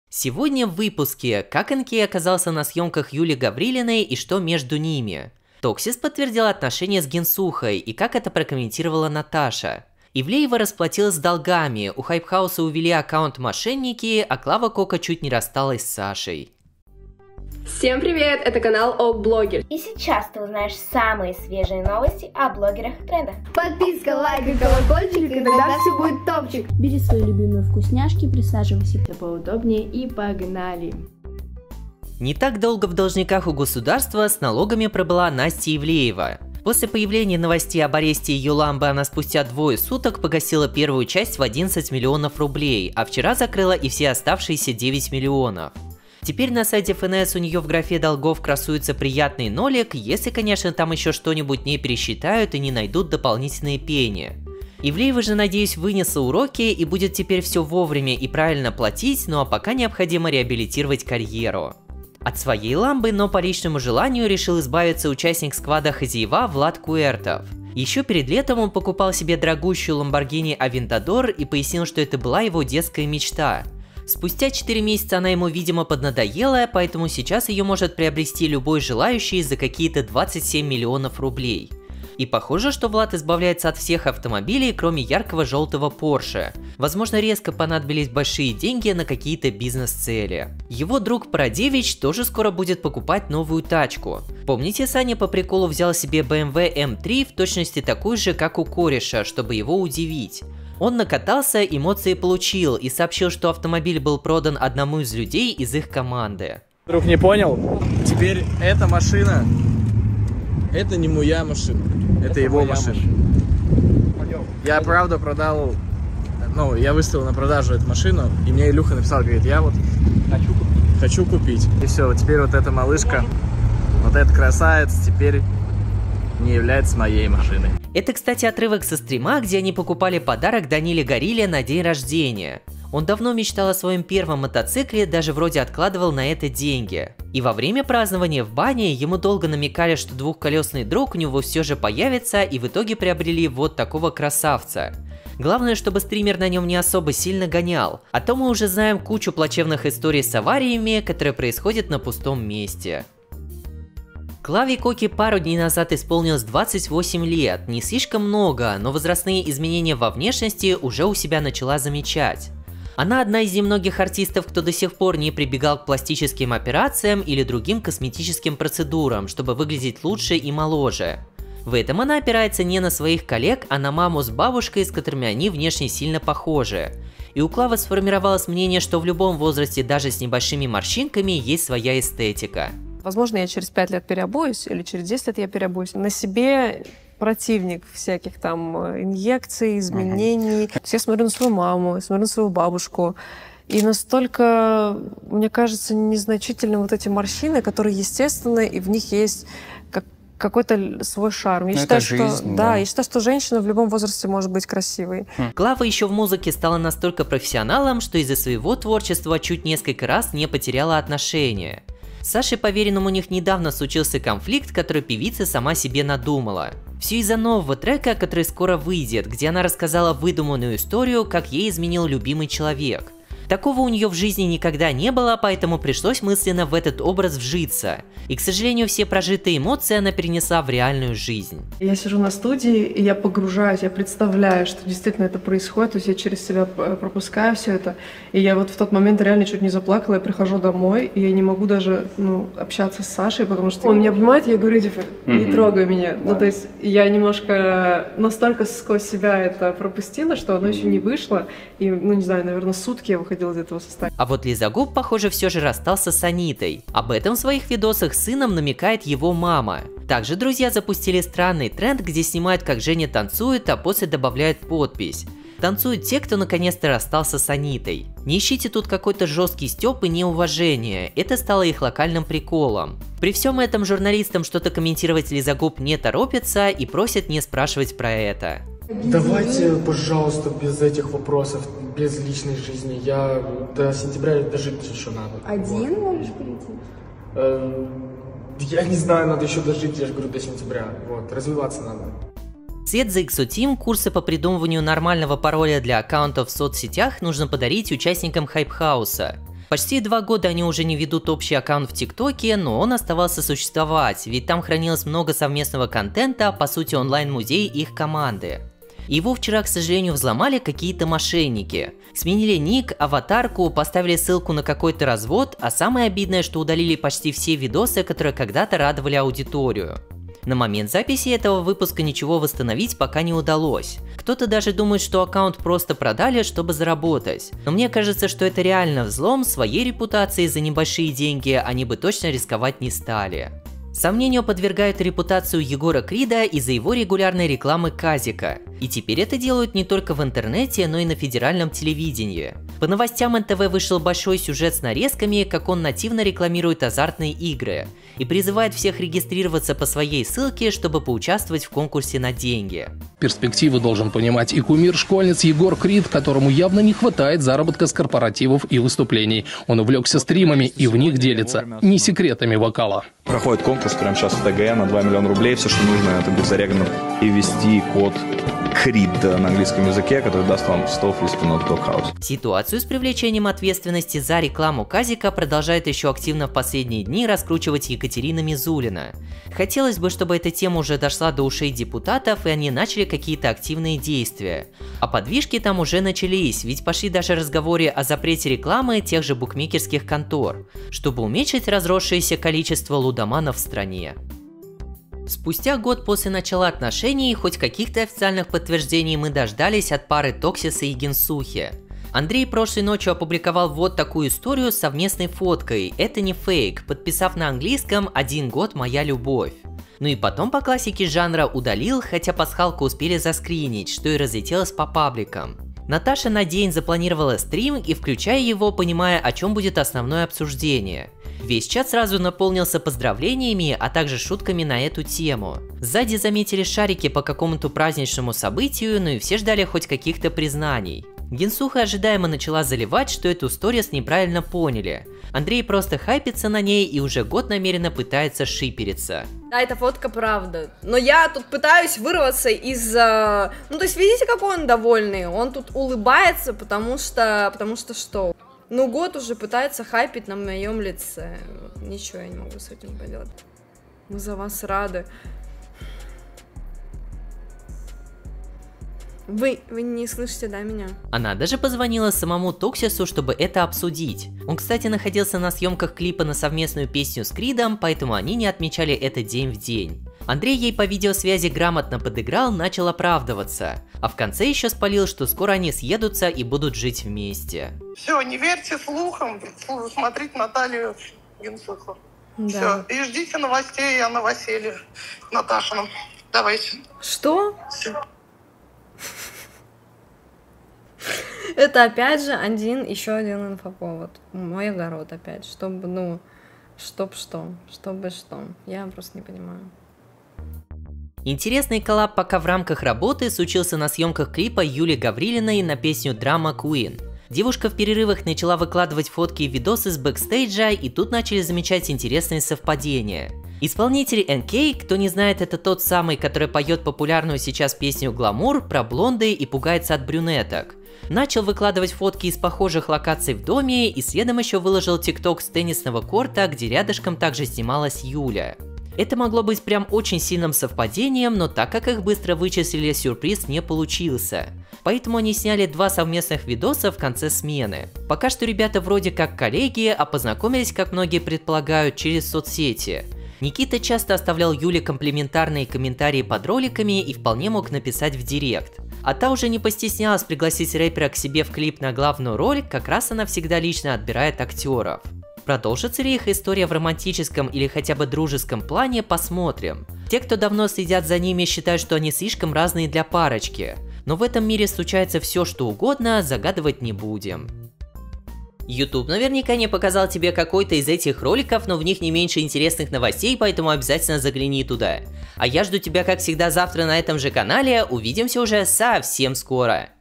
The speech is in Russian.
Сегодня в выпуске, как НК оказался на съемках Юли Гаврилиной и что между ними. Токсис подтвердила отношения с Генсухой и как это прокомментировала Наташа. Ивлеева расплатилась с долгами, у Хайпхауса увели аккаунт мошенники, а Клава Кока чуть не рассталась с Сашей. Всем привет, это канал ОК-блогер. И сейчас ты узнаешь самые свежие новости о блогерах и трендах. Подписка, лайк и колокольчик, и тогда все будет топчик. Бери свои любимые вкусняшки, присаживайся поудобнее и погнали. Не так долго в должниках у государства с налогами пробыла Настя Ивлеева. После появления новостей об аресте ее ламбы она спустя 2 суток погасила первую часть в 11 миллионов рублей, а вчера закрыла и все оставшиеся 9 миллионов. Теперь на сайте ФНС у нее в графе долгов красуется приятный нолик, если, конечно, там еще что-нибудь не пересчитают и не найдут дополнительные пени. Ивлеева же, надеюсь, вынесла уроки и будет теперь все вовремя и правильно платить, ну а пока необходимо реабилитировать карьеру. От своей ламбы, но по личному желанию решил избавиться участник сквада Хозяева Влад Куэртов. Еще перед летом он покупал себе дорогущую Lamborghini Aventador и пояснил, что это была его детская мечта. Спустя 4 месяца она ему, видимо, поднадоела, поэтому сейчас ее может приобрести любой желающий за какие-то 27 миллионов рублей. И похоже, что Влад избавляется от всех автомобилей, кроме яркого желтого Porsche. Возможно, резко понадобились большие деньги на какие-то бизнес-цели. Его друг Парадевич тоже скоро будет покупать новую тачку. Помните, Саня по приколу взял себе BMW M3 в точности такую же, как у кореша, чтобы его удивить. Он накатался, эмоции получил и сообщил, что автомобиль был продан одному из людей из их команды. Вдруг не понял? Теперь эта машина, это не моя машина, это его машина. Я правда продал, я выставил на продажу эту машину, и мне Илюха написал, говорит, я вот хочу купить. И все, теперь вот эта малышка, вот этот красавец теперь не является моей машиной. Это, кстати, отрывок со стрима, где они покупали подарок Даниле Горилле на день рождения. Он давно мечтал о своем первом мотоцикле, даже вроде откладывал на это деньги. И во время празднования в бане ему долго намекали, что двухколесный друг у него все же появится, и в итоге приобрели вот такого красавца. Главное, чтобы стример на нем не особо сильно гонял, а то мы уже знаем кучу плачевных историй с авариями, которые происходят на пустом месте. Клаве Коке пару дней назад исполнилось 28 лет, не слишком много, но возрастные изменения во внешности уже у себя начала замечать. Она одна из немногих артистов, кто до сих пор не прибегал к пластическим операциям или другим косметическим процедурам, чтобы выглядеть лучше и моложе. В этом она опирается не на своих коллег, а на маму с бабушкой, с которыми они внешне сильно похожи. И у Клавы сформировалось мнение, что в любом возрасте, даже с небольшими морщинками, есть своя эстетика. Возможно, я через 5 лет переобуюсь, или через 10 лет я переобуюсь. На себе противник всяких там инъекций, изменений. Я смотрю на свою маму, я смотрю на свою бабушку. И настолько, мне кажется, незначительны вот эти морщины, которые естественны, и в них есть какой-то свой шарм. Я считаю, я считаю, что женщина в любом возрасте может быть красивой. Клава еще в музыке стала настолько профессионалом, что из-за своего творчества чуть несколько раз не потеряла отношения. С Сашей Поверенным у них недавно случился конфликт, который певица сама себе надумала. Все из-за нового трека, который скоро выйдет, где она рассказала выдуманную историю, как ей изменил любимый человек. Такого у нее в жизни никогда не было, поэтому пришлось мысленно в этот образ вжиться. И, к сожалению, все прожитые эмоции она перенесла в реальную жизнь. Я сижу на студии, и я погружаюсь, я представляю, что действительно это происходит, то есть я через себя пропускаю все это. И я вот в тот момент реально чуть не заплакала, я прихожу домой, и я не могу даже общаться с Сашей, потому что он меня обнимает, и я говорю, типа, не трогай меня. Ну, то есть я немножко настолько сквозь себя это пропустила, что оно еще не вышло, и, не знаю, наверное, сутки я выходила из этого состояния. А вот Лизагуб, похоже, все же расстался с Анитой. Об этом в своих видосах с сыном намекает его мама. Также друзья запустили странный тренд, где снимают, как Женя танцует, а после добавляют подпись. Танцуют те, кто наконец-то расстался с Анитой. Не ищите тут какой-то жесткий стёб и неуважение, это стало их локальным приколом. При всем этом журналистам что-то комментировать Лизагуб не торопится и просят не спрашивать про это. Давайте, пожалуйста, без этих вопросов, без личной жизни. Я до сентября дожить еще надо. Один можешь прийти? Я не знаю, надо еще дожить, я же говорю, до сентября. Вот, развиваться надо. Вслед за Exoteam курсы по придумыванию нормального пароля для аккаунтов в соцсетях нужно подарить участникам Хайпхауса. Почти 2 года они уже не ведут общий аккаунт в ТикТоке, но он оставался существовать, ведь там хранилось много совместного контента, по сути онлайн-музей их команды. Его вчера, к сожалению, взломали какие-то мошенники. Сменили ник, аватарку, поставили ссылку на какой-то развод, а самое обидное, что удалили почти все видосы, которые когда-то радовали аудиторию. На момент записи этого выпуска ничего восстановить пока не удалось. Кто-то даже думает, что аккаунт просто продали, чтобы заработать. Но мне кажется, что это реально взлом, своей репутацией за небольшие деньги они бы точно рисковать не стали. Сомнению подвергают репутацию Егора Крида из-за его регулярной рекламы Казика. И теперь это делают не только в интернете, но и на федеральном телевидении. По новостям НТВ вышел большой сюжет с нарезками, как он нативно рекламирует азартные игры. И призывает всех регистрироваться по своей ссылке, чтобы поучаствовать в конкурсе на деньги. Перспективы должен понимать и кумир школьниц Егор Крид, которому явно не хватает заработка с корпоративов и выступлений. Он увлекся стримами и в них делится не секретами вокала. Проходит конкурс прямо сейчас в ТГ на 2 миллиона рублей. Все, что нужно, это будет зарегано и ввести код CRID на английском языке, который даст вам 100 free spin от Doghouse. Ситуацию с привлечением ответственности за рекламу Казика продолжает еще активно в последние дни раскручивать Екатерина Мизулина. Хотелось бы, чтобы эта тема уже дошла до ушей депутатов, и они начали какие-то активные действия. А подвижки там уже начались, ведь пошли даже разговоры о запрете рекламы тех же букмекерских контор, чтобы уменьшить разросшееся количество лудоманов в стране. Спустя год после начала отношений, хоть каких-то официальных подтверждений мы дождались от пары Токсиса и Генсухи. Андрей прошлой ночью опубликовал вот такую историю с совместной фоткой, это не фейк, подписав на английском «1 год моя любовь». Ну и потом по классике жанра удалил, хотя пасхалку успели заскринить, что и разлетелось по пабликам. Наташа на день запланировала стрим и, включая его, понимая, о чем будет основное обсуждение. Весь чат сразу наполнился поздравлениями, а также шутками на эту тему. Сзади заметили шарики по какому-то праздничному событию, ну и все ждали хоть каких-то признаний. Генсуха ожидаемо начала заливать, что эту сторис неправильно поняли. Андрей просто хайпится на ней и уже год намеренно пытается шипериться. Да, эта фотка правда. Но я тут пытаюсь вырваться из... Ну, то есть, видите, какой он довольный? Он тут улыбается, потому что что? Ну, год уже пытается хайпить на моем лице. Ничего я не могу с этим поделать. Мы за вас рады. Вы не слышите, да, меня? Она даже позвонила самому Токсису, чтобы это обсудить. Он, кстати, находился на съемках клипа на совместную песню с Кридом, поэтому они не отмечали это день в день. Андрей ей по видеосвязи грамотно подыграл, начал оправдываться. А в конце еще спалил, что скоро они съедутся и будут жить вместе. Все, не верьте слухам, смотрите Наталью Генсуху. Да. Все, и ждите новостей о новоселье Наташином. Давайте. Что? Все. Это опять же еще один инфоповод. Мой огород опять, чтобы, чтобы что. Я просто не понимаю. Интересный коллаб пока в рамках работы случился на съемках клипа Юли Гаврилиной на песню Drama Queen. Девушка в перерывах начала выкладывать фотки и видосы с бэкстейджа, и тут начали замечать интересные совпадения. Исполнитель НК, кто не знает, это тот самый, который поет популярную сейчас песню «Гламур» про блонды и пугается от брюнеток. Начал выкладывать фотки из похожих локаций в доме и следом еще выложил тикток с теннисного корта, где рядышком также снималась Юля. Это могло быть прям очень сильным совпадением, но так как их быстро вычислили, сюрприз не получился. Поэтому они сняли 2 совместных видоса в конце смены. Пока что ребята вроде как коллеги, а познакомились, как многие предполагают, через соцсети. Никита часто оставлял Юле комплиментарные комментарии под роликами и вполне мог написать в директ. А та уже не постеснялась пригласить рэпера к себе в клип на главную роль, как раз она всегда лично отбирает актеров. Продолжится ли их история в романтическом или хотя бы дружеском плане, посмотрим. Те, кто давно следят за ними, считают, что они слишком разные для парочки. Но в этом мире случается все, что угодно, загадывать не будем. YouTube наверняка не показал тебе какой-то из этих роликов, но в них не меньше интересных новостей, поэтому обязательно загляни туда. А я жду тебя, как всегда, завтра на этом же канале. Увидимся уже совсем скоро.